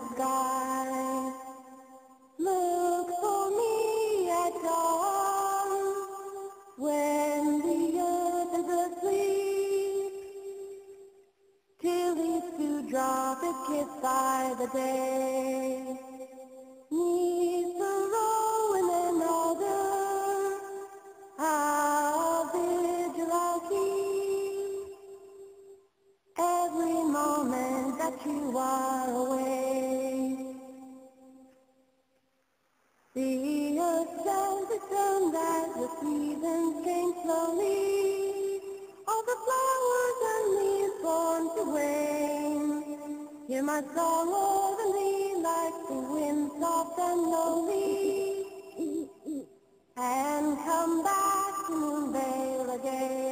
sky. Look for me at dawn, when the earth is asleep, till these dewdrops is kissed by the day. Neath the rowan and alder, how vigil I'll keep, every moment that you are away. The earth stands turned as the seasons change slowly, all the flowers and leaves born to wane. Hear my song over me like the wind soft and lonely, and come back to Moonvale again.